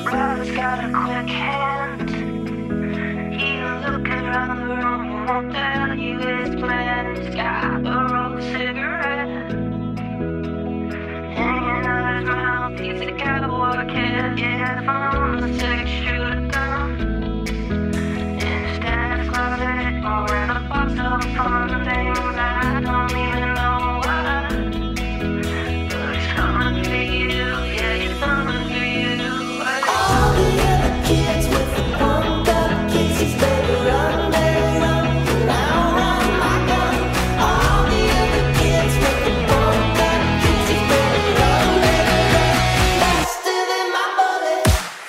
brother's got a quick hand. He'll look around the room and won't tell you his plans. Got a roll of cigarette hanging out his mouth. He's a cowboy kid. Yeah, the phone's a six-shooter gun. And his dad's closet, or in a box of fun things I don't even know why. But he's coming for you, yeah, he's coming for you. All the other kids with the pumped up kisses, better run, now run my gun. All the other kids with the pumped up kisses, better run, faster than my bullet.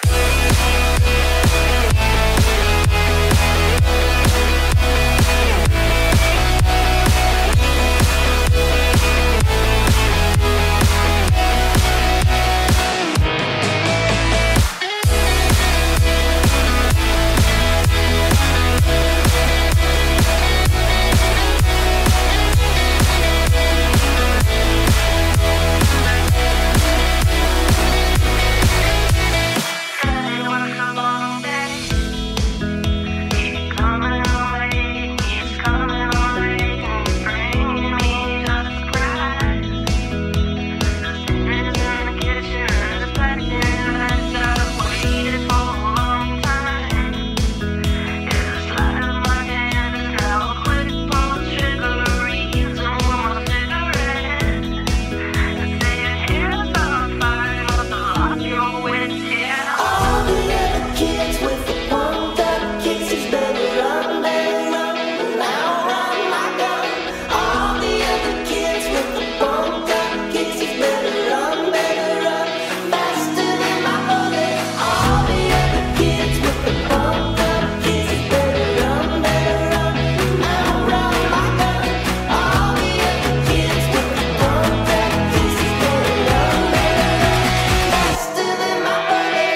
It was a long day. He's coming home late, he's coming home late, and he's bringing me a surprise. Dinner's in the kitchen, the blessing lights up, waited for a long time. Yeah, the sleight of my hand is now a quick pull trigger, reads on my cigarette. And say your hair's on fire, must have lost your wits, yeah. All the other kids with the pumped up kisses, better run, now run my gun. All the other kids with the pumped up kisses, better run, faster than my bullet. All the other kids with the pumped up kisses, better run, now run my gun. All the other kids with the pumped up kisses, better run, faster than my bullet.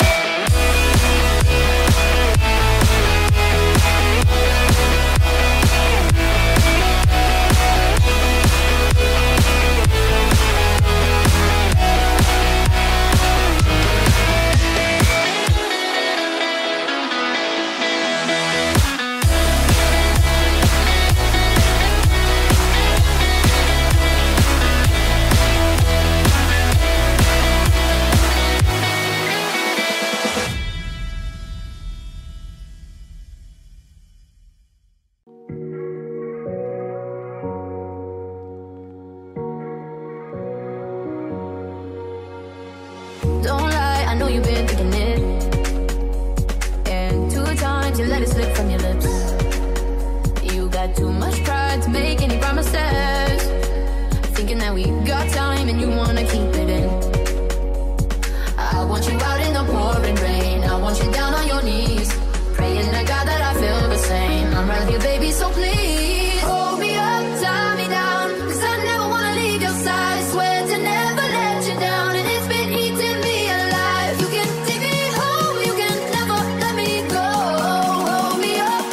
Don't lie, I know you've been thinking it. And 2 times you let it slip from your lips. You got too much pride to make any promises. Thinking that we got time and you wanna keep it in. I want you out in the pouring rain. I want you down on your knees, praying to God that I feel the same. I'm right here, baby, so please hold me up, tie me down, 'cause I never wanna leave your side. Swear to never let you down, and it's been eating me alive. You can take me home, you can never let me go. Hold me up,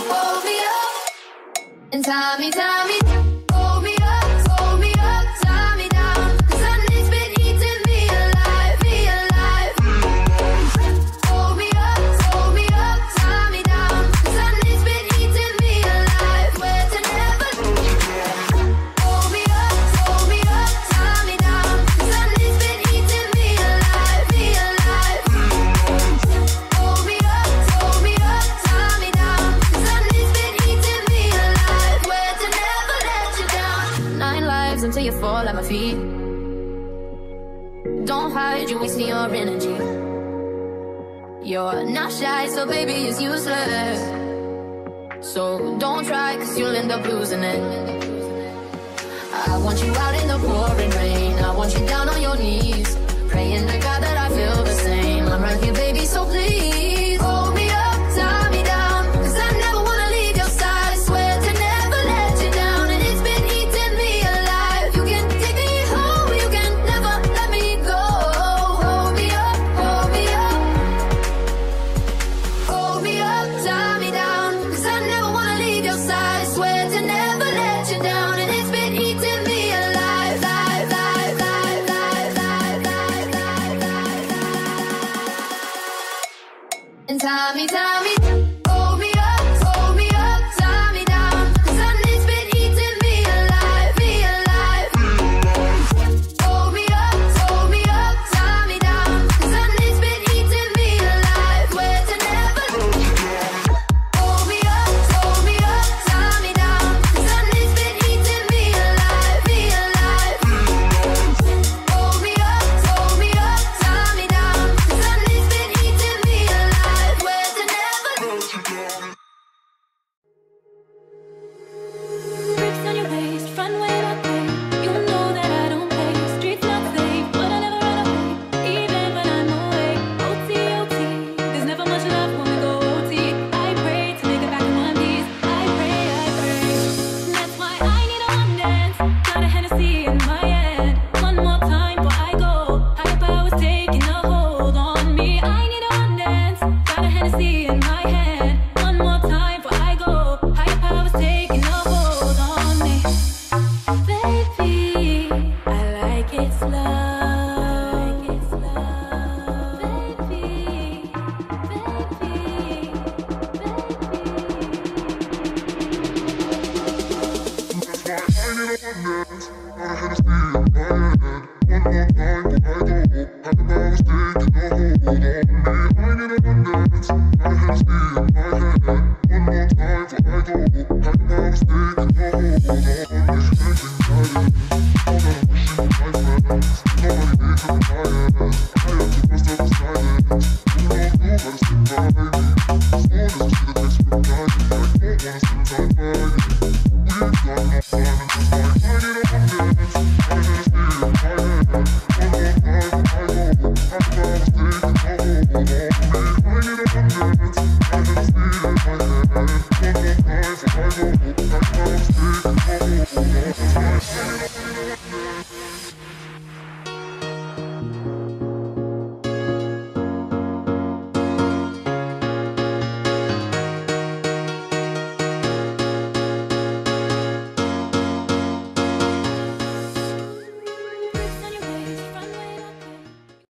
and tie me, hold me up, tie me down, 'cause I know it's been eating me alive, me alive. Hold me up, tie me down, 'cause I know it's been eating me alive. Swear to never. Hold me up, tie me down, 'cause I know it's been eating me alive, me alive. Hold me up, tie me down, 'cause I know it's been eating me alive. Swear to never let you down. 9 lives until you fall at my feet. Don't hide, you're wasting your energy. You're not shy, so baby, it's useless. So don't try, 'cause you'll end up losing it. I want you out in the pouring rain. I want you down on your knees, praying to God that I feel the same. I'm right here, baby, so please hold me up, tie me down, 'cause I never wanna leave your side. Swear to never let you down, and it's been eating me alive. You can take me home, you can never let me go. Hold me up, tie me down, 'cause I never wanna leave your side. Swear to never let you down, and it's been eating me alive, live, live, live, live, live, live. and tie me, hold me up, tie me down. 'Cause I it's been eating me alive, me alive. Hold me up, tie me down. 'Cause I it's been eating me alive. Where to never hold me up, tie me down. 'Cause I it's been eating me alive, me alive. Hold me up, tie me down. 'Cause I it's been eating me alive. Where to never bricks on your waist, front way back way. You know that I don't play. Streets not safe, but I never run away. Even when I'm away, OT, OT. There's never much left when we go OT. I pray to make it back in one piece. I pray. That's why I need a one dance. Got a Hennessy in my hand. One more time before I go. Higher powers taking a hold on me. I need a one dance. Got a Hennessy in my hand. One more time before I go. Higher powers taking a hold on me. Baby, I like it slow.